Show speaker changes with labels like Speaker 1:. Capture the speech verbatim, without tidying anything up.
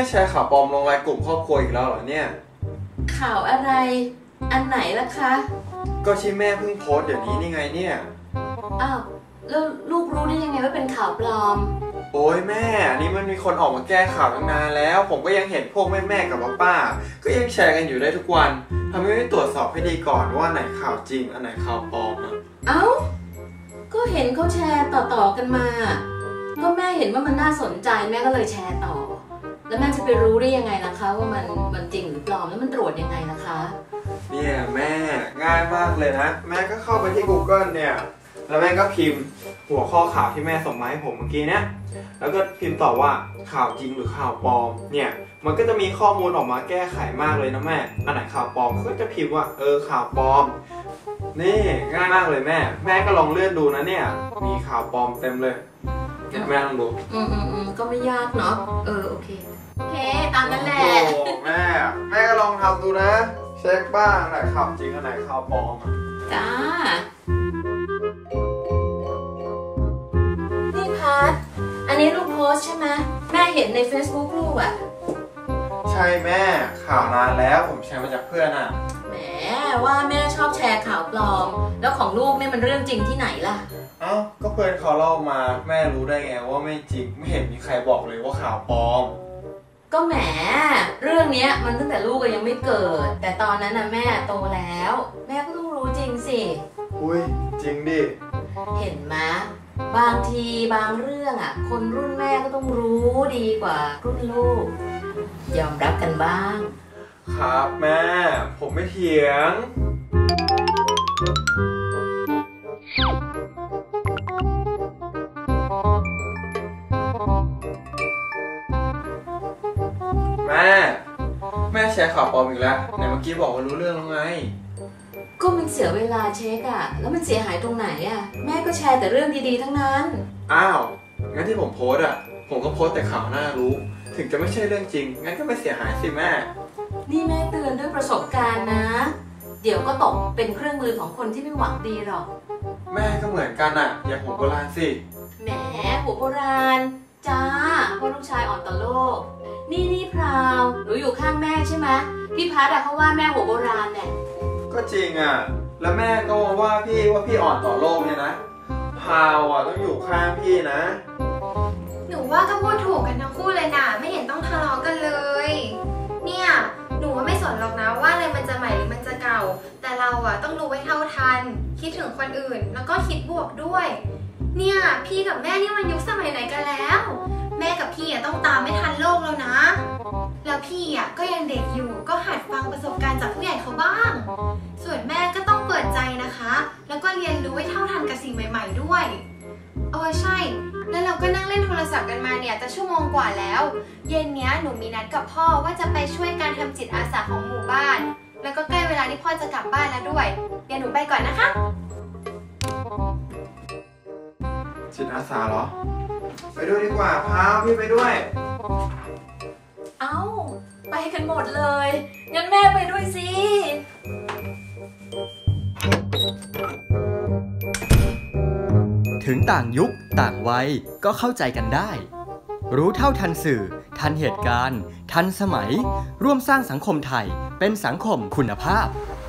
Speaker 1: แชร์ข่าวปลอมลงไลน์กลุ่มครอบครัวอีกแล้วเหรอเนี่ย
Speaker 2: ข่าวอะไรอันไหนล่ะคะ
Speaker 1: ก็ที่แม่เพิ่งโพสต์เดี๋ยวนี้นี่ไงเนี่ย
Speaker 2: อ้าวแล้วลูกรู้ได้ยังไงว่าเป็นข่าวปลอม
Speaker 1: โอ้ยแม่อันนี้มันมีคนออกมาแก้ข่าวตั้งนานแล้วผมก็ยังเห็นพวกแม่แม่กับป้าก็ยังแชร์กันอยู่ได้ทุกวันทำไมไม่ตรวจสอบให้ดีก่อนว่าไหนข่าวจริงอันไหนข่าวปลอมอ่ะ
Speaker 2: เอ้าก็เห็นเขาแชร์ต่อๆกันมาก็แม่เห็นว่ามันน่าสนใจแม่ก็เลยแชร์ต่อแล้วแม่จะไปรู้ได้ยังไงล่ะคะว่ามันมันจริงหรือปลอมแล้วมันตรวจยังไงล่ะคะ
Speaker 1: เนี่ยแม่ง่ายมากเลยนะแม่ก็เข้าไปที่ Google เนี่ยแล้วแม่ก็พิมพ์หัวข้อข่าวที่แม่ส่งมาให้ผมเมื่อกี้เนี่ยแล้วก็พิมพ์ตอบว่าข่าวจริงหรือข่าวปลอมเนี่ยมันก็จะมีข้อมูลออกมาแก้ไขมากเลยนะแม่อันไหนข่าวปลอมก็จะพิมพ์ว่าเออข่าวปลอมนี่ง่ายมากเลยแม่แม่ก็ลองเลื่อนดูนะเนี่ยมีข่าวปลอมเต็มเลยแม่ลองดู
Speaker 2: อืมอืมอืมก็ไม่ยากเนาะเออโอเคโอเคตามนั้นแหละ
Speaker 1: โอ้แม่แม่ก็ลองทำดูนะเช็คบ้างอันไหนข่าวจริงอันไหนข่าวปลอม
Speaker 2: จ้านี่พัดอันนี้ลูกโพสใช่ไหมแม่เห็นใน Facebook ลูกอะ
Speaker 1: ใช่แม่ข่าวนานแล้วผมแชร์มาจากเพื่อนอะ
Speaker 2: แหมว่าแม่ชอบแชร์ข่าวปลอมแล้วของลูกเนี่ยมันเรื่องจริงที่ไหนล่ะ
Speaker 1: เอ้าก็เพื่อนเขาเล่ามาแม่รู้ได้ไงว่าไม่จริงไม่เห็นมีใครบอกเลยว่าข่าวปลอม
Speaker 2: ก็แหมเรื่องนี้มันตั้งแต่ลูกก็ยังไม่เกิดแต่ตอนนั้นน่ะแม่โตแล้วแม่ก็ต้องรู้จริงสิ
Speaker 1: อุ้ยจริงดิ
Speaker 2: เห็นไหมบางทีบางเรื่องอ่ะคนรุ่นแม่ก็ต้องรู้ดีกว่ารุ่นลูกยอมรับกันบ้าง
Speaker 1: ครับแม่ผมไม่เถียงแม่แม่แชร์ข่าวปลอมอีกแล้วไหนเมื่อกี้บอกว่ารู้เรื่องแล้วไง
Speaker 2: ก็มันเสียเวลาเช็คอะแล้วมันเสียหายตรงไหนอะแม่ก็แชร์แต่เรื่องดีๆทั้งนั้น
Speaker 1: อ้าวงั้นที่ผมโพสอะผมก็โพสแต่ข่าวน่ารู้ถึงจะไม่ใช่เรื่องจริงงั้นก็ไม่เสียหายสิแม่
Speaker 2: นี่แม่เตือนด้วยประสบการณ์นะเดี๋ยวก็ตกเป็นเครื่องมือของคนที่ไม่หวังดีหรอก
Speaker 1: แม่ก็เหมือนกันอะอย่าหัวโบราณสิ
Speaker 2: แหมหัวโบราณจ้าเพราะลูกชายอ่อนต่อโลกนี่นี่พราวหนูอยู่ข้างแม่ใช่ไหมพี่พัดอะเขาว่าแม่หัวโบราณเนี่ย
Speaker 1: ก็จริงอะแล้วแม่ก็ว่าพี่ว่าพี่อ่อนต่อโลกเนี่ยนะพราวอะต้องอยู่ข้างพี่นะ
Speaker 3: หนูว่าก็พูดถูกกันทั้งคู่เลยนะไม่เห็นต้องทะเลาะกันเลยเนี่ยหนูว่าไม่สนหรอกนะว่าอะไรมันจะใหม่หรือมันจะเก่าแต่เราอะต้องรู้ไว้เท่าทันคิดถึงคนอื่นแล้วก็คิดบวกด้วยเนี่ยพี่กับแม่นี่มันยุคสมัยไหนกันแล้วแม่กับพี่อะต้องตามไม่ทันโลกแล้วนะแล้วพี่อะก็ยังเด็กอยู่ก็หัดฟังประสบการณ์จากผู้ใหญ่เขาบ้างส่วนแม่ก็ต้องเปิดใจนะคะแล้วก็เรียนรู้ให้เท่าทันกับสิ่งใหม่ๆด้วยเออใช่แล้วเราก็นั่งเล่นโทรศัพท์กันมาเนี่ยจะชั่วโมงกว่าแล้วเย็นเนี้ยหนูมีนัดกับพ่อว่าจะไปช่วยการทำจิตอาสาของหมู่บ้านแล้วก็ใกล้เวลาที่พ่อจะกลับบ้านแล้วด้วยเดี๋ยวหนูไปก่อนนะคะ
Speaker 1: จิตอาสาเหรอไปด้วยดีกว่าพาพี่ไปด้วย
Speaker 2: เอ้าไปกันหมดเลยงั้นแม่ไปด้วยสิ
Speaker 4: ถึงต่างยุคต่างวัยก็เข้าใจกันได้รู้เท่าทันสื่อทันเหตุการณ์ทันสมัยร่วมสร้างสังคมไทยเป็นสังคมคุณภาพ